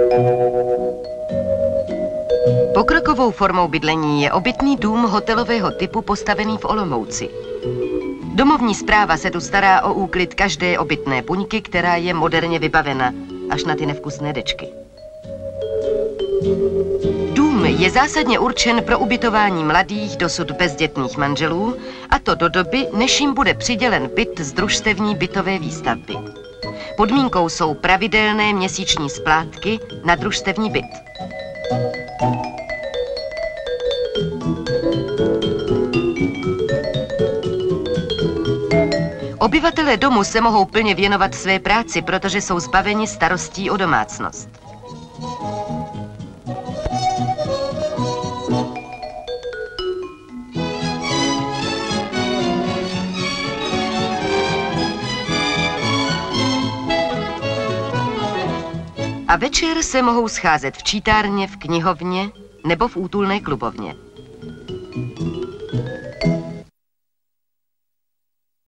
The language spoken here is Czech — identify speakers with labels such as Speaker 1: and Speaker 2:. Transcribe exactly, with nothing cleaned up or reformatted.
Speaker 1: Pokrokovou formou bydlení je obytný dům hotelového typu postavený v Olomouci. Domovní správa se tu stará o úklid každé obytné buňky, která je moderně vybavena, až na ty nevkusné dečky. Dům je zásadně určen pro ubytování mladých, dosud bezdětných manželů, a to do doby, než jim bude přidělen byt z družstevní bytové výstavby. Podmínkou jsou pravidelné měsíční splátky na družstevní byt. Obyvatelé domu se mohou plně věnovat své práci, protože jsou zbaveni starostí o domácnost. A večer se mohou scházet v čítárně, v knihovně nebo v útulné klubovně.